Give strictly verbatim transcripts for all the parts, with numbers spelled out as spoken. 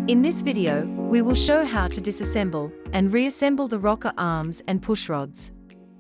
In this video, we will show how to disassemble and reassemble the rocker arms and pushrods.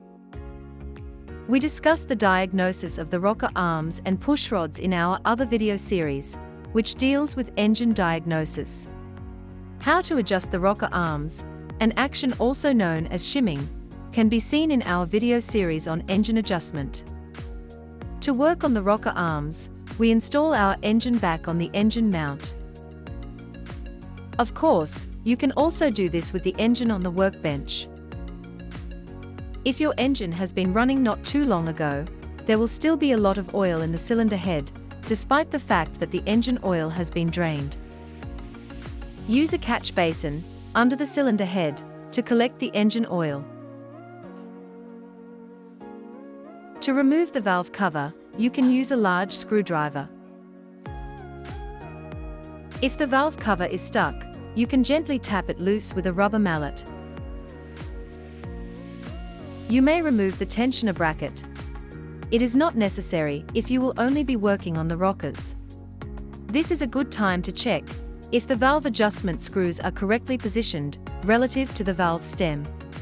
We discussed the diagnosis of the rocker arms and pushrods in our other video series, which deals with engine diagnosis. How to adjust the rocker arms, an action also known as shimming, can be seen in our video series on engine adjustment. To work on the rocker arms, we install our engine back on the engine mount. Of course, you can also do this with the engine on the workbench. If your engine has been running not too long ago, there will still be a lot of oil in the cylinder head, despite the fact that the engine oil has been drained. Use a catch basin under the cylinder head to collect the engine oil. To remove the valve cover, you can use a large screwdriver. If the valve cover is stuck, you can gently tap it loose with a rubber mallet. You may remove the tensioner bracket. It is not necessary if you will only be working on the rockers. This is a good time to check if the valve adjustment screws are correctly positioned relative to the valve stem.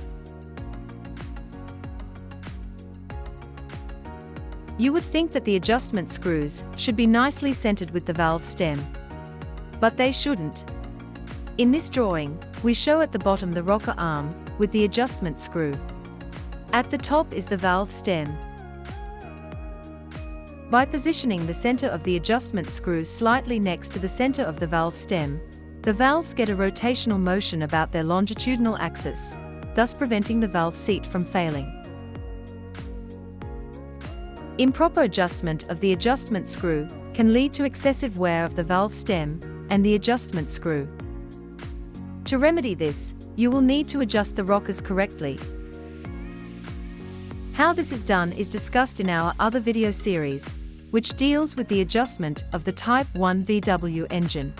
You would think that the adjustment screws should be nicely centered with the valve stem, but they shouldn't. In this drawing, we show at the bottom the rocker arm with the adjustment screw. At the top is the valve stem. By positioning the center of the adjustment screws slightly next to the center of the valve stem, the valves get a rotational motion about their longitudinal axis, thus preventing the valve seat from failing. Improper adjustment of the adjustment screw can lead to excessive wear of the valve stem and the adjustment screw. To remedy this, you will need to adjust the rockers correctly. How this is done is discussed in our other video series, which deals with the adjustment of the Type one V W engine.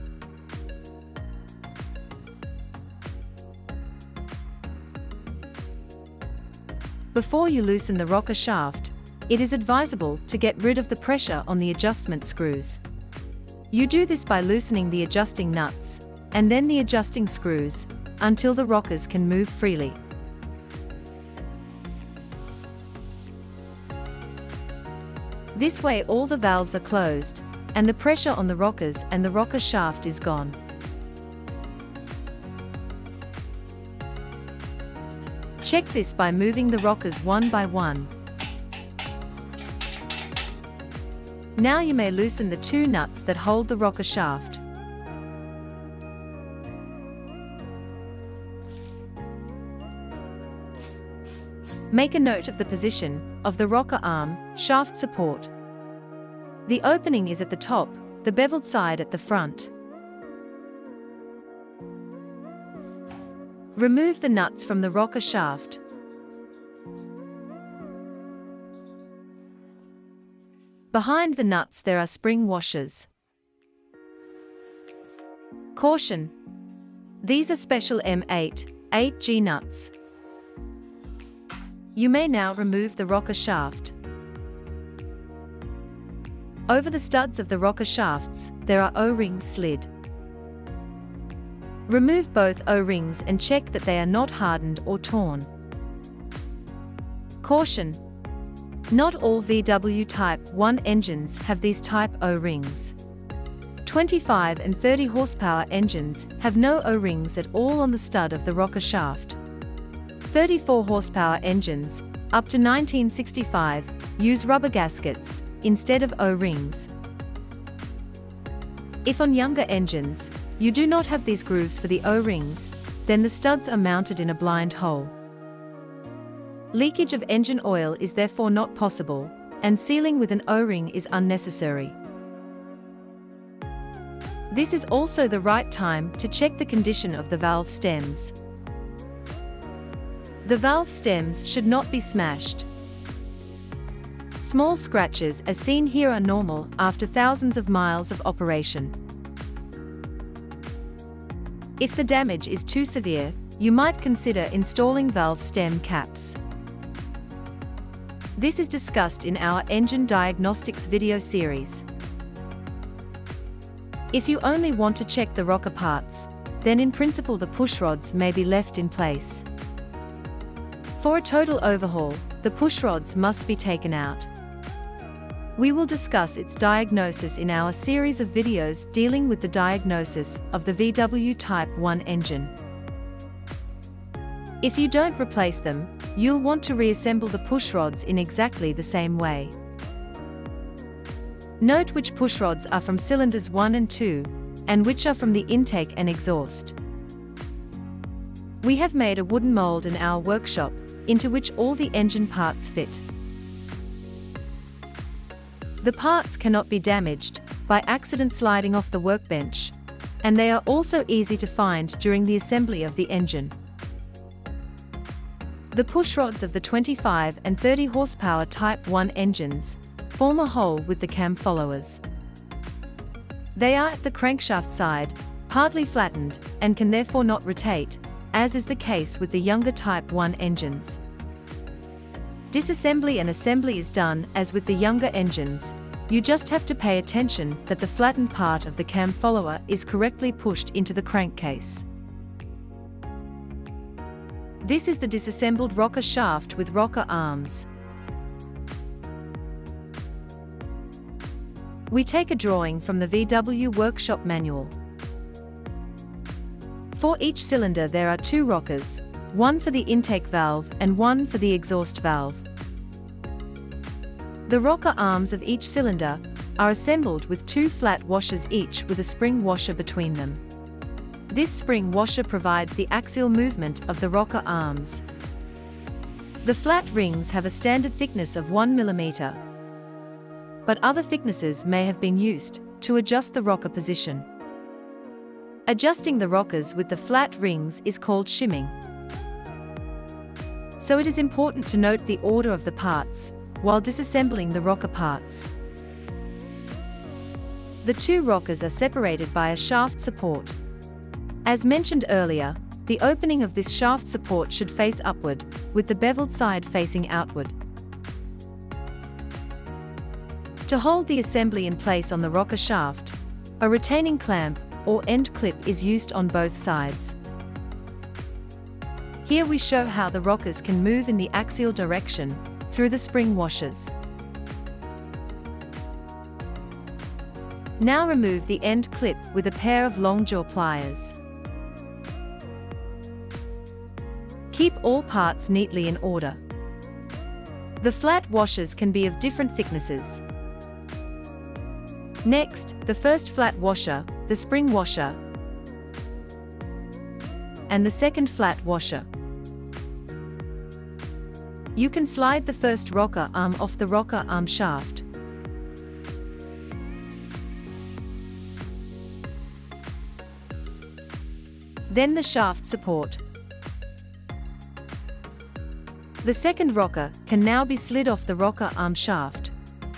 Before you loosen the rocker shaft, it is advisable to get rid of the pressure on the adjustment screws. You do this by loosening the adjusting nuts, and then the adjusting screws, until the rockers can move freely. This way all the valves are closed, and the pressure on the rockers and the rocker shaft is gone. Check this by moving the rockers one by one. Now you may loosen the two nuts that hold the rocker shaft. Make a note of the position of the rocker arm shaft support. The opening is at the top, the beveled side at the front. Remove the nuts from the rocker shaft. Behind the nuts there are spring washers. Caution! These are special M eight, eight G nuts. You may now remove the rocker shaft. Over the studs of the rocker shafts, there are O-rings slid. Remove both O-rings and check that they are not hardened or torn. Caution! Not all V W Type one engines have these Type O-rings. twenty-five and thirty horsepower engines have no O-rings at all on the stud of the rocker shaft. thirty-four horsepower engines, up to nineteen sixty-five, use rubber gaskets instead of O-rings. If on younger engines, you do not have these grooves for the O-rings, then the studs are mounted in a blind hole. Leakage of engine oil is therefore not possible, and sealing with an O-ring is unnecessary. This is also the right time to check the condition of the valve stems. The valve stems should not be smashed. Small scratches as seen here are normal after thousands of miles of operation. If the damage is too severe, you might consider installing valve stem caps. This is discussed in our engine diagnostics video series. If you only want to check the rocker parts, then in principle the pushrods may be left in place. For a total overhaul, the pushrods must be taken out. We will discuss its diagnosis in our series of videos dealing with the diagnosis of the V W Type one engine. If you don't replace them, you'll want to reassemble the pushrods in exactly the same way. Note which pushrods are from cylinders one and two, and which are from the intake and exhaust. We have made a wooden mold in our workshop, into which all the engine parts fit. The parts cannot be damaged by accident sliding off the workbench, and they are also easy to find during the assembly of the engine. The pushrods of the twenty-five and thirty horsepower Type one engines form a hole with the cam followers. They are at the crankshaft side, partly flattened, and can therefore not rotate, as is the case with the younger Type one engines. Disassembly and assembly is done as with the younger engines. You just have to pay attention that the flattened part of the cam follower is correctly pushed into the crankcase. This is the disassembled rocker shaft with rocker arms. We take a drawing from the V W Workshop Manual. For each cylinder there are two rockers, one for the intake valve and one for the exhaust valve. The rocker arms of each cylinder are assembled with two flat washers each with a spring washer between them. This spring washer provides the axial movement of the rocker arms. The flat rings have a standard thickness of one millimeter. But other thicknesses may have been used to adjust the rocker position. Adjusting the rockers with the flat rings is called shimming. So it is important to note the order of the parts while disassembling the rocker parts. The two rockers are separated by a shaft support. As mentioned earlier, the opening of this shaft support should face upward, with the beveled side facing outward. To hold the assembly in place on the rocker shaft, a retaining clamp or end clip is used on both sides. Here we show how the rockers can move in the axial direction through the spring washers. Now remove the end clip with a pair of long jaw pliers. Keep all parts neatly in order. The flat washers can be of different thicknesses. Next, the first flat washer, the spring washer, and the second flat washer. You can slide the first rocker arm off the rocker arm shaft. Then the shaft support. The second rocker can now be slid off the rocker arm shaft.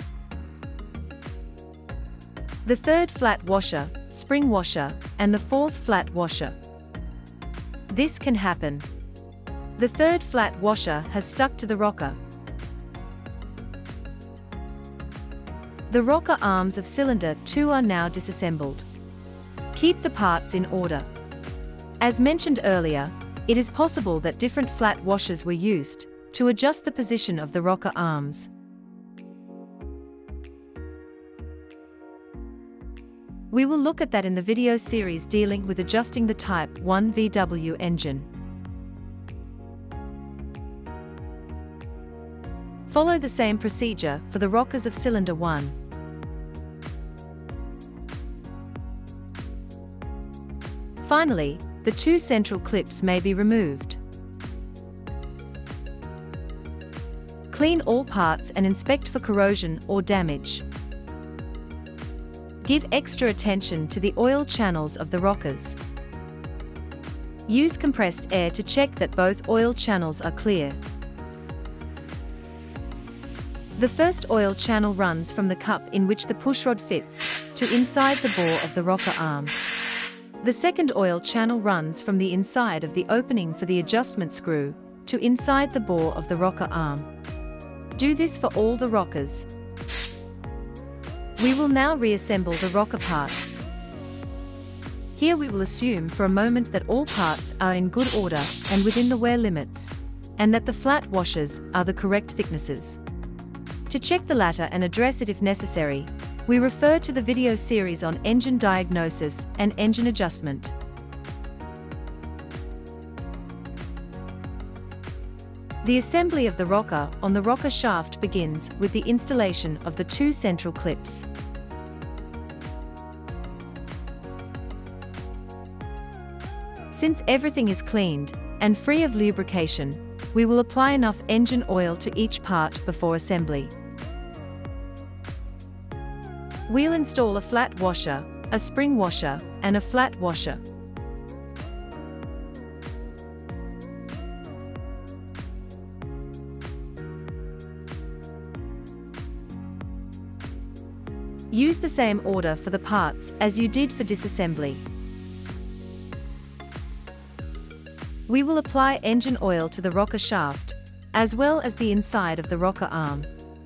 The third flat washer, spring washer, and the fourth flat washer. This can happen. The third flat washer has stuck to the rocker. The rocker arms of cylinder two are now disassembled. Keep the parts in order. As mentioned earlier, it is possible that different flat washers were used to adjust the position of the rocker arms. We will look at that in the video series dealing with adjusting the Type one V W engine. Follow the same procedure for the rockers of cylinder one. Finally, the two central clips may be removed. Clean all parts and inspect for corrosion or damage. Give extra attention to the oil channels of the rockers. Use compressed air to check that both oil channels are clear. The first oil channel runs from the cup in which the pushrod fits to inside the bore of the rocker arm. The second oil channel runs from the inside of the opening for the adjustment screw to inside the bore of the rocker arm. Do this for all the rockers. We will now reassemble the rocker parts. Here we will assume for a moment that all parts are in good order and within the wear limits, and that the flat washers are the correct thicknesses. To check the latter and address it if necessary, we refer to the video series on engine diagnosis and engine adjustment. The assembly of the rocker on the rocker shaft begins with the installation of the two central clips. Since everything is cleaned and free of lubrication, we will apply enough engine oil to each part before assembly. We'll install a flat washer, a spring washer, and a flat washer. Use the same order for the parts as you did for disassembly. We will apply engine oil to the rocker shaft, as well as the inside of the rocker arm.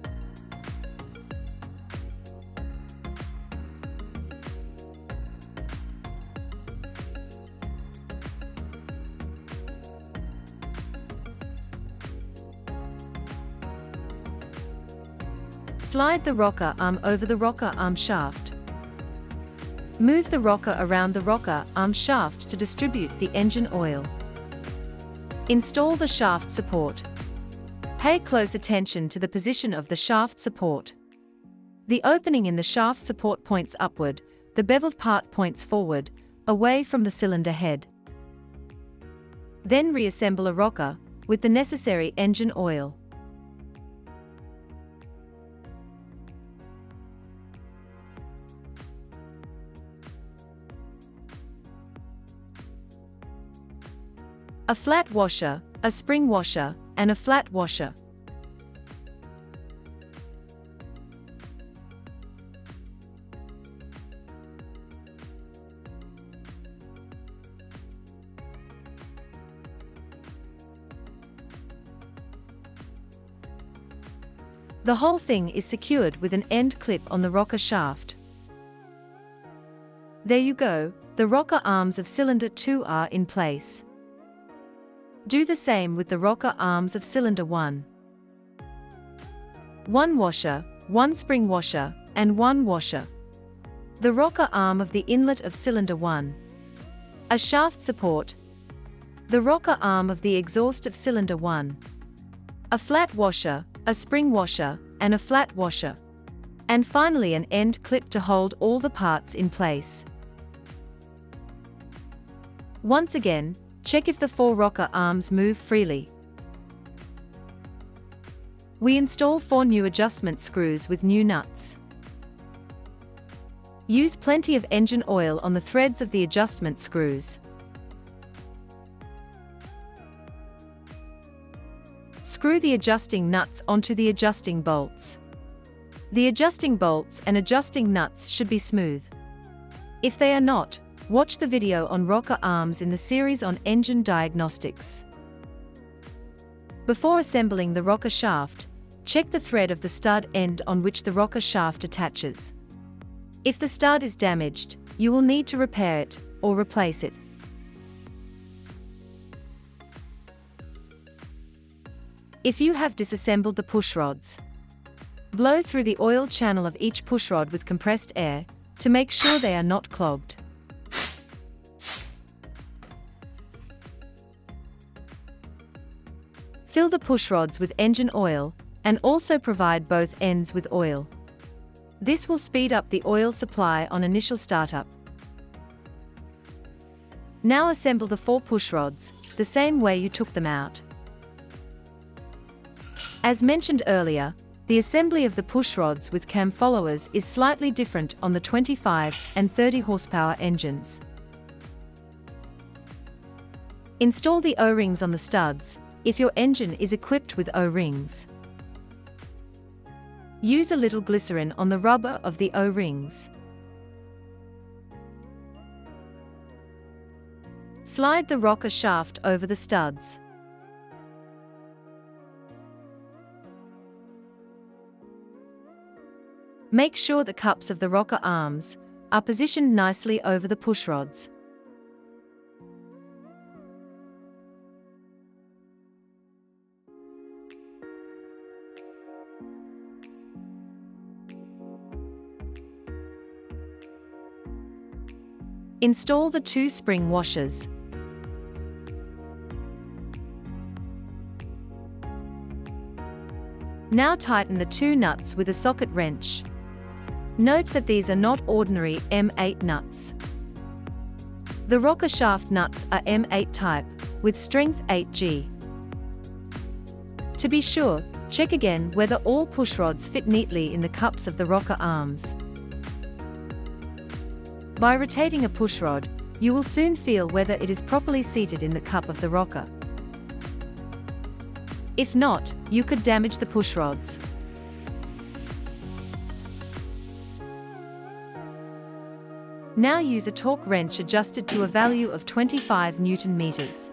Slide the rocker arm over the rocker arm shaft. Move the rocker around the rocker arm shaft to distribute the engine oil. Install the shaft support. Pay close attention to the position of the shaft support. The opening in the shaft support points upward, the beveled part points forward, away from the cylinder head. Then reassemble a rocker with the necessary engine oil. A flat washer, a spring washer, and a flat washer. The whole thing is secured with an end clip on the rocker shaft. There you go, the rocker arms of cylinder two are in place. Do the same with the rocker arms of cylinder one. One washer, one spring washer, and one washer. The rocker arm of the inlet of cylinder one. A shaft support. The rocker arm of the exhaust of cylinder one. A flat washer, a spring washer, and a flat washer. And finally an end clip to hold all the parts in place. Once again, check if the four rocker arms move freely. We install four new adjustment screws with new nuts. Use plenty of engine oil on the threads of the adjustment screws. Screw the adjusting nuts onto the adjusting bolts. The adjusting bolts and adjusting nuts should be smooth. If they are not, watch the video on rocker arms in the series on engine diagnostics. Before assembling the rocker shaft, check the thread of the stud end on which the rocker shaft attaches. If the stud is damaged, you will need to repair it or replace it. If you have disassembled the pushrods, blow through the oil channel of each pushrod with compressed air to make sure they are not clogged. Fill the pushrods with engine oil, and also provide both ends with oil. This will speed up the oil supply on initial startup. Now assemble the four pushrods, the same way you took them out. As mentioned earlier, the assembly of the pushrods with cam followers is slightly different on the twenty-five and thirty horsepower engines. Install the O-rings on the studs, if your engine is equipped with O-rings. Use a little glycerin on the rubber of the O-rings. Slide the rocker shaft over the studs. Make sure the cups of the rocker arms are positioned nicely over the pushrods. Install the two spring washers. Now tighten the two nuts with a socket wrench. Note that these are not ordinary M eight nuts. The rocker shaft nuts are M eight type, with strength eight G. To be sure, check again whether all pushrods fit neatly in the cups of the rocker arms. By rotating a pushrod, you will soon feel whether it is properly seated in the cup of the rocker. If not, you could damage the pushrods. Now use a torque wrench adjusted to a value of twenty-five newton meters.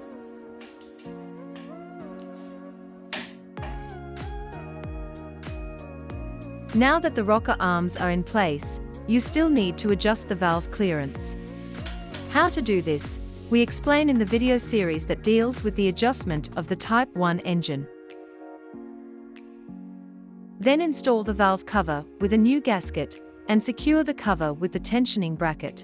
Now that the rocker arms are in place, you still need to adjust the valve clearance. How to do this, we explain in the video series that deals with the adjustment of the Type one engine. Then install the valve cover with a new gasket and secure the cover with the tensioning bracket.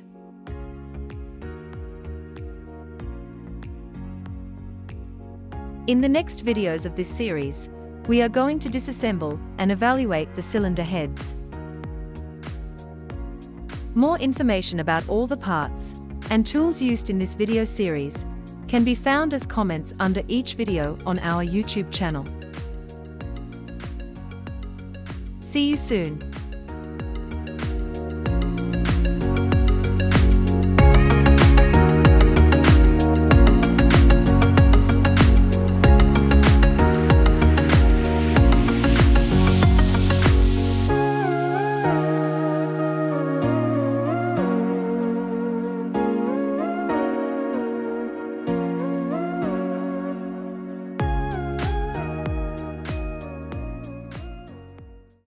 In the next videos of this series, we are going to disassemble and evaluate the cylinder heads. More information about all the parts and tools used in this video series can be found as comments under each video on our YouTube channel. See you soon.